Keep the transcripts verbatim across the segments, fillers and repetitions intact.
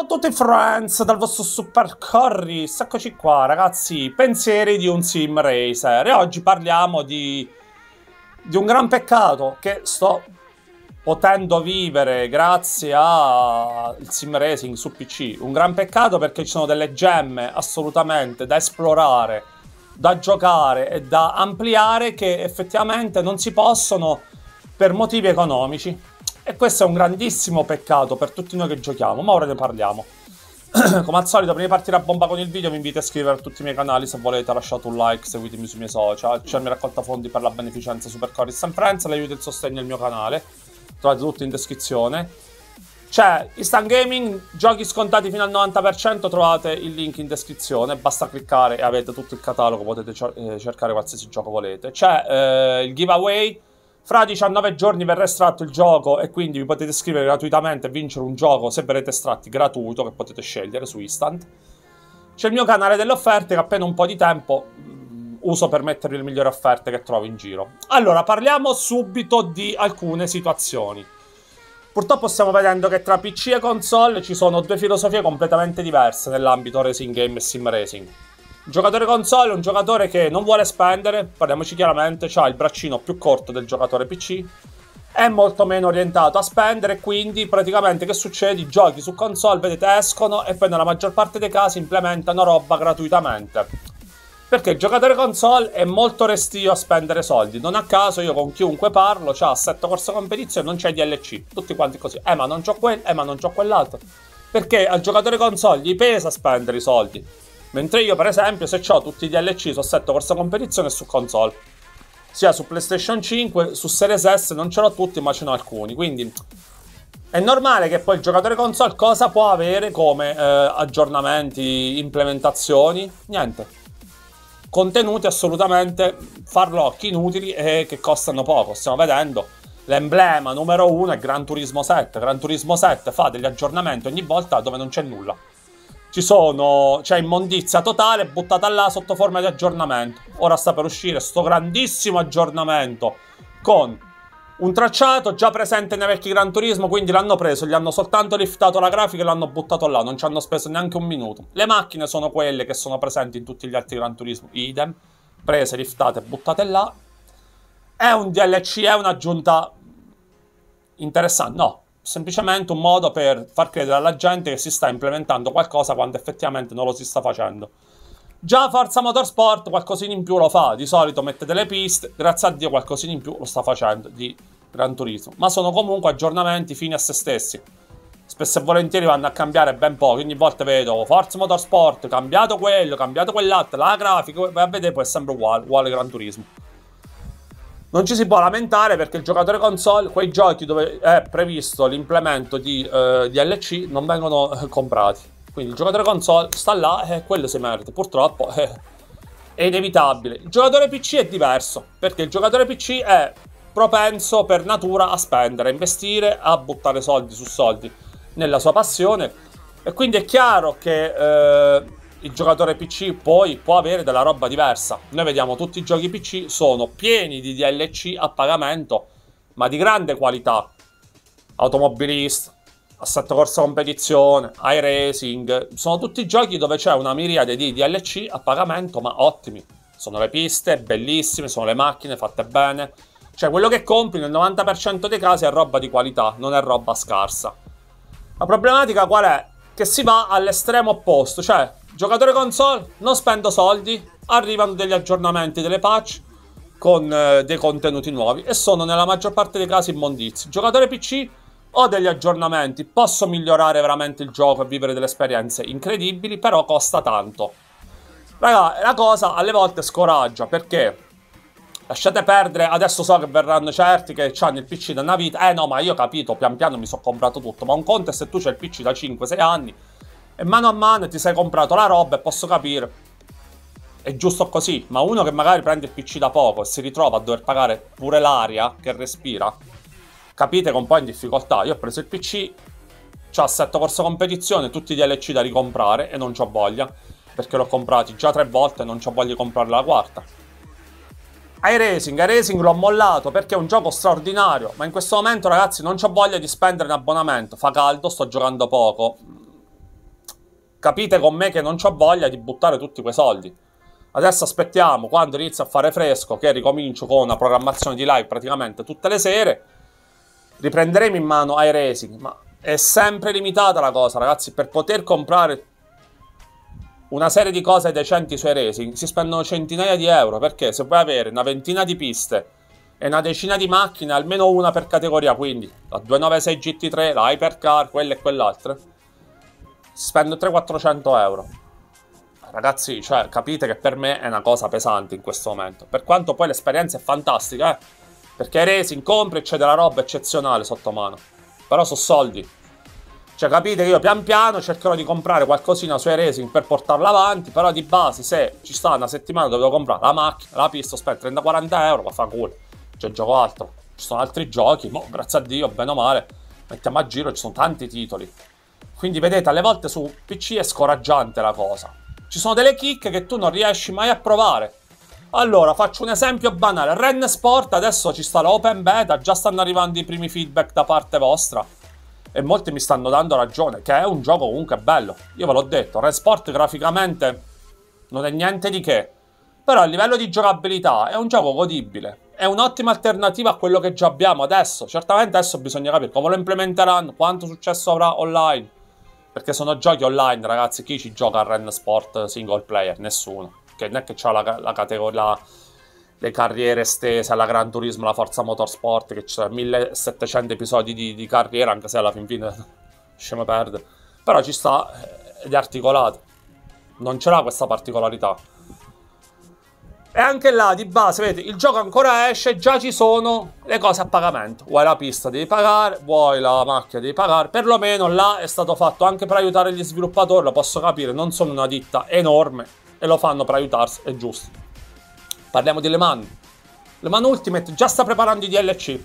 Ciao a tutti friends dal vostro Super Corris, eccoci qua ragazzi, pensieri di un sim racer e oggi parliamo di, di un gran peccato che sto potendo vivere grazie al sim racing su P C, un gran peccato perché ci sono delle gemme assolutamente da esplorare, da giocare e da ampliare che effettivamente non si possono per motivi economici. E questo è un grandissimo peccato per tutti noi che giochiamo, ma ora ne parliamo. Come al solito, prima di partire a bomba con il video, vi invito a iscrivervi a tutti i miei canali se volete, lasciate un like, seguitemi sui miei social, c'è il mio raccolta fondi per la beneficenza Super Corris and Friends, l'aiuto e il sostegno al mio canale, trovate tutto in descrizione. C'è Instant Gaming, giochi scontati fino al novanta per cento, trovate il link in descrizione, basta cliccare e avete tutto il catalogo, potete cercare qualsiasi gioco volete. C'è eh, il giveaway. Fra diciannove giorni verrà estratto il gioco e quindi vi potete iscrivere gratuitamente e vincere un gioco se verrete estratti gratuito che potete scegliere su Instant. C'è il mio canale delle offerte che appena un po' di tempo mh, uso per mettervi le migliori offerte che trovo in giro. Allora, parliamo subito di alcune situazioni. Purtroppo stiamo vedendo che tra P C e console ci sono due filosofie completamente diverse nell'ambito racing game e sim racing. Un giocatore console è un giocatore che non vuole spendere, parliamoci chiaramente, ha il braccino più corto del giocatore P C, è molto meno orientato a spendere, quindi praticamente che succede? I giochi su console, vedete, escono e poi nella maggior parte dei casi implementano roba gratuitamente. Perché il giocatore console è molto restio a spendere soldi, non a caso io con chiunque parlo, c'ha assetto corso competizione, non c'è D L C, tutti quanti così, eh ma non c'ho quello, eh ma non c'ho quell'altro, perché al giocatore console gli pesa spendere i soldi. Mentre io, per esempio, se ho tutti i D L C su assetto corsa competizione e su console, sia su PlayStation cinque, su Series S non ce l'ho tutti, ma ce n'ho alcuni. Quindi è normale che poi il giocatore console cosa può avere come eh, aggiornamenti, implementazioni? Niente. Contenuti assolutamente farlocchi, inutili e che costano poco. Stiamo vedendo l'emblema numero uno è Gran Turismo sette. Gran Turismo sette fa degli aggiornamenti ogni volta dove non c'è nulla. Ci sono, c'è immondizia totale buttata là sotto forma di aggiornamento. Ora sta per uscire sto grandissimo aggiornamento con un tracciato già presente nei vecchi Gran Turismo, quindi l'hanno preso, gli hanno soltanto liftato la grafica e l'hanno buttato là, non ci hanno speso neanche un minuto. Le macchine sono quelle che sono presenti in tutti gli altri Gran Turismo, idem, prese, liftate e buttate là. È un D L C, è un'aggiunta interessante? No. Semplicemente un modo per far credere alla gente che si sta implementando qualcosa quando effettivamente non lo si sta facendo. Già Forza Motorsport qualcosina in più lo fa, di solito mette delle piste, grazie a Dio qualcosina in più lo sta facendo di Gran Turismo, ma sono comunque aggiornamenti fini a se stessi. Spesso e volentieri vanno a cambiare ben poco, ogni volta vedo Forza Motorsport, cambiato quello, cambiato quell'altro, la grafica, vai a vedere poi è sempre uguale, uguale Gran Turismo. Non ci si può lamentare perché il giocatore console, quei giochi dove è previsto l'implemento di eh, D L C non vengono eh, comprati. Quindi il giocatore console sta là e quello si merita. Purtroppo eh, è inevitabile. Il giocatore P C è diverso perché il giocatore P C è propenso per natura a spendere, a investire, a buttare soldi su soldi nella sua passione. E quindi è chiaro che eh, il giocatore P C poi può avere della roba diversa. Noi vediamo tutti i giochi P C sono pieni di D L C a pagamento, ma di grande qualità. Automobilist, assetto corsa competizione, iRacing, sono tutti giochi dove c'è una miriade di D L C a pagamento, ma ottimi. Sono le piste, bellissime, sono le macchine fatte bene. Cioè quello che compri nel novanta per cento dei casi è roba di qualità, non è roba scarsa. La problematica qual è? Che si va all'estremo opposto, cioè giocatore console, non spendo soldi, arrivano degli aggiornamenti, delle patch con eh, dei contenuti nuovi e sono nella maggior parte dei casi immondizi. Giocatore P C, ho degli aggiornamenti, posso migliorare veramente il gioco e vivere delle esperienze incredibili, però costa tanto. Raga, la cosa alle volte scoraggia perché lasciate perdere, adesso so che verranno certi che hanno il P C da una vita, eh no ma io ho capito, pian piano mi sono comprato tutto, ma un conto è se tu c'hai il P C da cinque sei anni e mano a mano ti sei comprato la roba e posso capire, è giusto così, ma uno che magari prende il P C da poco e si ritrova a dover pagare pure l'aria che respira, capite che è un po' in difficoltà. Io ho preso il P C, c'ho assetto corso competizione, tutti i D L C da ricomprare e non c'ho voglia, perché l'ho comprati già tre volte e non c'ho voglia di comprare la quarta. iRacing, iRacing l'ho mollato perché è un gioco straordinario, ma in questo momento ragazzi non c'ho voglia di spendere un abbonamento, fa caldo, sto giocando poco. capite con me che non c'ho voglia di buttare tutti quei soldi. Adesso aspettiamo quando inizia a fare fresco, che ricomincio con una programmazione di live praticamente tutte le sere. Riprenderemo in mano iRacing, ma è sempre limitata la cosa, ragazzi. Per poter comprare una serie di cose decenti su iRacing si spendono centinaia di euro, perché se puoi avere una ventina di piste e una decina di macchine, almeno una per categoria, quindi la duecentonovantasei G T tre, la Hypercar, quelle e quell'altra, spendo trecento quattrocento euro. Ragazzi, cioè, capite che per me è una cosa pesante in questo momento. Per quanto poi l'esperienza è fantastica, eh. Perché Racing compri e c'è della roba eccezionale sotto mano. Però sono soldi. Cioè, capite che io pian piano cercherò di comprare qualcosina su Racing per portarla avanti. Però di base, se ci sta una settimana dove devo comprare la macchina, la pista, spendo trenta quaranta euro, ma fa culo. C'è gioco altro. Ci sono altri giochi, mo, grazie a Dio, bene o male, mettiamo a giro, ci sono tanti titoli. Quindi vedete, alle volte su P C è scoraggiante la cosa. Ci sono delle chicche che tu non riesci mai a provare. Allora, faccio un esempio banale. Ren Sport, adesso ci sta l'open beta, già stanno arrivando i primi feedback da parte vostra. E molti mi stanno dando ragione, che è un gioco comunque bello. Io ve l'ho detto, Ren Sport graficamente non è niente di che. Però a livello di giocabilità è un gioco godibile. È un'ottima alternativa a quello che già abbiamo adesso. Certamente adesso bisogna capire come lo implementeranno, quanto successo avrà online. Perché sono giochi online, ragazzi. Chi ci gioca a Ren Sport single player? Nessuno. Che non è che c'ha la, la categoria, le carriere estese alla Gran Turismo, la Forza Motorsport, che c'è millesettecento episodi di, di carriera, anche se alla fin fine scemo perde. Però ci sta, ed è articolato. Non ce l'ha questa particolarità. E anche là, di base, vedete, il gioco ancora esce, già ci sono le cose a pagamento. Vuoi la pista devi pagare, vuoi la macchina devi pagare. Perlomeno là è stato fatto anche per aiutare gli sviluppatori, lo posso capire, non sono una ditta enorme e lo fanno per aiutarsi, è giusto. Parliamo di Le Mans. Le Mans Ultimate già sta preparando i D L C.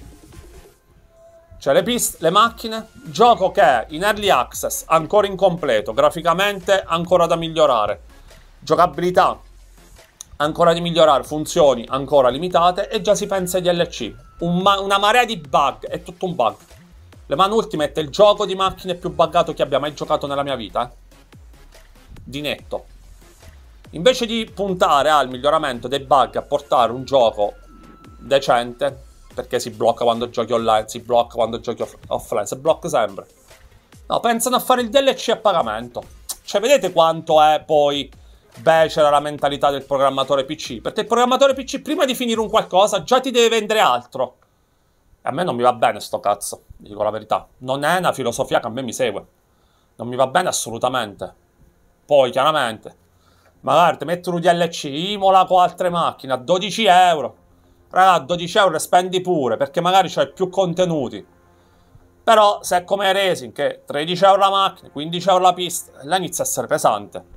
Cioè le piste, le macchine, gioco che è in early access, ancora incompleto, graficamente ancora da migliorare, giocabilità ancora di migliorare, funzioni ancora limitate e già si pensa ai D L C. Un ma una marea di bug, è tutto un bug. Le Mans Ultimate è il gioco di macchine più buggato che abbia mai giocato nella mia vita, eh? Di netto. Invece di puntare al miglioramento dei bug, a portare un gioco decente, perché si blocca quando giochi online, si blocca quando giochi off offline, si blocca sempre. No, pensano a fare il D L C a pagamento. Cioè, vedete quanto è poi becera la mentalità del programmatore P C? Perché il programmatore P C, prima di finire un qualcosa, già ti deve vendere altro. E a me non mi va bene sto cazzo, dico la verità. Non è una filosofia che a me mi segue. Non mi va bene assolutamente. Poi, chiaramente, magari ti mettono un D L C, Imola con altre macchine a dodici euro. Raga, a dodici euro le spendi pure, perché magari c'hai più contenuti. Però, se è come Racing, che tredici euro la macchina, quindici euro la pista, là inizia a essere pesante.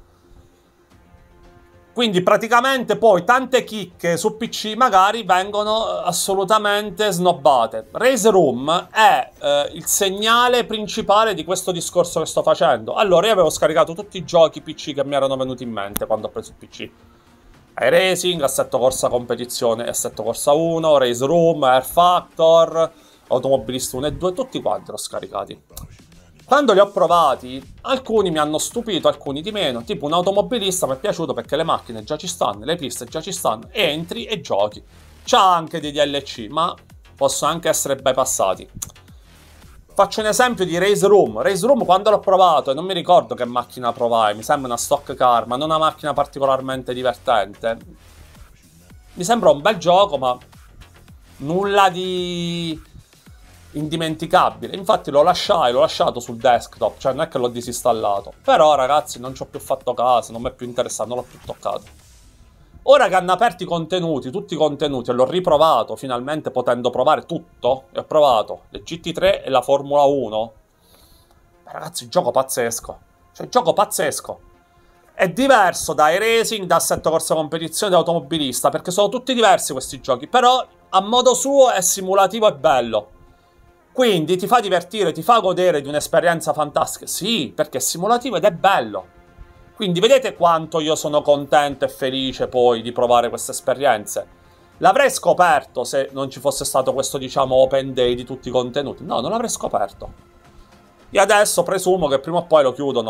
Quindi praticamente poi tante chicche su P C magari vengono assolutamente snobbate. Race Room è eh, il segnale principale di questo discorso che sto facendo. Allora, io avevo scaricato tutti i giochi P C che mi erano venuti in mente quando ho preso il P C. iRacing, Assetto Corsa Competizione, Assetto Corsa uno, Race Room, Air Factor, Automobilista uno e due, tutti quanti l'ho scaricati. Quando li ho provati, alcuni mi hanno stupito, alcuni di meno. Tipo un automobilista mi è piaciuto perché le macchine già ci stanno, le piste già ci stanno, entri e giochi. C'ha anche dei D L C, ma possono anche essere bypassati. Faccio un esempio di Race Room. Race Room, quando l'ho provato, e non mi ricordo che macchina provai, mi sembra una stock car, ma non una macchina particolarmente divertente. Mi sembra un bel gioco, ma nulla di indimenticabile. Infatti lo lasciai, l'ho lasciato sul desktop, cioè non è che l'ho disinstallato. Però ragazzi, non ci ho più fatto caso, non mi è più interessato, non l'ho più toccato. Ora che hanno aperto i contenuti, tutti i contenuti, e l'ho riprovato finalmente potendo provare tutto, e ho provato le G T tre e la Formula uno, ragazzi, gioco pazzesco. Cioè, gioco pazzesco. È diverso da iRacing, da Assetto Corsa Competizione, da Automobilista, perché sono tutti diversi questi giochi, però a modo suo è simulativo e bello. Quindi ti fa divertire, ti fa godere di un'esperienza fantastica. Sì, perché è simulativo ed è bello. Quindi vedete quanto io sono contento e felice poi di provare queste esperienze. L'avrei scoperto se non ci fosse stato questo, diciamo, open day di tutti i contenuti. No, non l'avrei scoperto. E adesso presumo che prima o poi lo chiudono.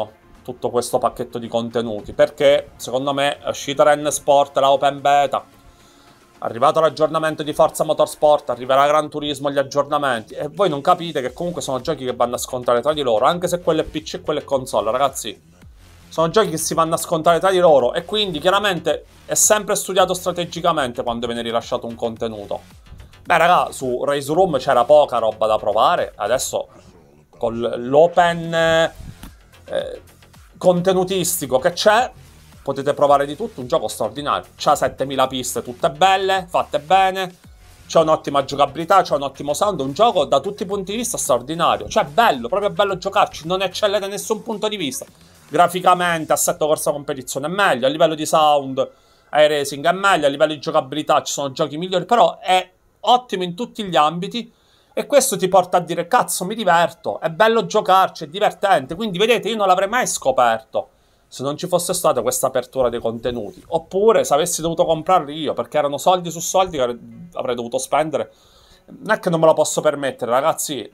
tutto questo pacchetto di contenuti, perché secondo me è uscita Ren Sport, la Open Beta, è arrivato l'aggiornamento di Forza Motorsport, arriverà Gran Turismo, gli aggiornamenti, e voi non capite che comunque sono giochi che vanno a scontrare tra di loro, anche se quello è P C e quello è console, ragazzi. Sono giochi che si vanno a scontrare tra di loro, e quindi chiaramente è sempre studiato strategicamente quando viene rilasciato un contenuto. Beh raga, su Race Room c'era poca roba da provare, adesso con l'open eh, contenutistico che c'è, potete provare di tutto, un gioco straordinario. C'ha settemila piste tutte belle, fatte bene, c'è un'ottima giocabilità, c'è un ottimo sound, un gioco da tutti i punti di vista straordinario. Cioè bello, proprio bello giocarci, non eccelle da nessun punto di vista. Graficamente, assetto corsa competizione è meglio, a livello di sound, iRacing è meglio, a livello di giocabilità ci sono giochi migliori, però è ottimo in tutti gli ambiti. E questo ti porta a dire, cazzo, mi diverto, è bello giocarci, è divertente. Quindi, vedete, io non l'avrei mai scoperto se non ci fosse stata questa apertura dei contenuti. Oppure, se avessi dovuto comprarli io, perché erano soldi su soldi che avrei dovuto spendere. Non è che non me lo posso permettere, ragazzi.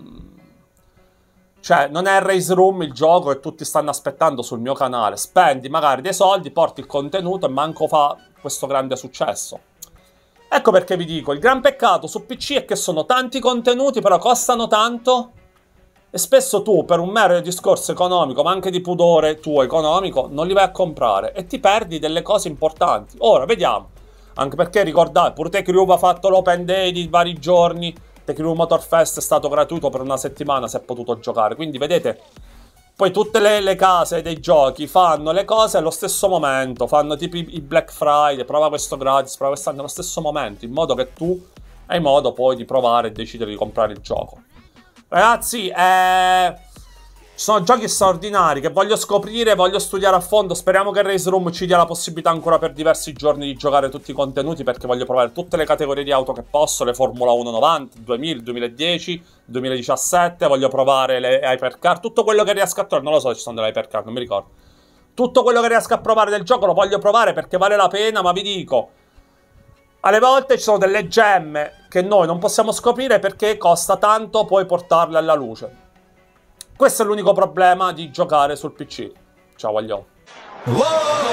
Cioè, non è Race Room il gioco che tutti stanno aspettando sul mio canale. Spendi magari dei soldi, porti il contenuto e manco fa questo grande successo. Ecco perché vi dico, il gran peccato su P C è che sono tanti contenuti, però costano tanto, e spesso tu, per un mero discorso economico, ma anche di pudore tuo economico, non li vai a comprare e ti perdi delle cose importanti. Ora, vediamo. Anche perché, ricordate, pure TechCrew ha fatto l'Open Day di vari giorni, TechCrew Motorfest è stato gratuito per una settimana, si è potuto giocare. Quindi, vedete, poi tutte le, le case dei giochi fanno le cose allo stesso momento, fanno tipo i, i Black Friday, prova questo gratis, prova quest'anno allo stesso momento, in modo che tu hai modo poi di provare e decidere di comprare il gioco. Ragazzi, eh, ci sono giochi straordinari che voglio scoprire, voglio studiare a fondo. Speriamo che Race Room ci dia la possibilità ancora per diversi giorni di giocare tutti i contenuti, perché voglio provare tutte le categorie di auto che posso, le Formula uno novanta, duemila, duemiladieci, duemiladiciassette, voglio provare le hypercar, tutto quello che riesco a trovare. Non lo so se ci sono delle hypercar, non mi ricordo. Tutto quello che riesco a provare del gioco lo voglio provare perché vale la pena, ma vi dico, alle volte ci sono delle gemme che noi non possiamo scoprire perché costa tanto poi portarle alla luce. Questo è l'unico problema di giocare sul P C. Ciao, voglio.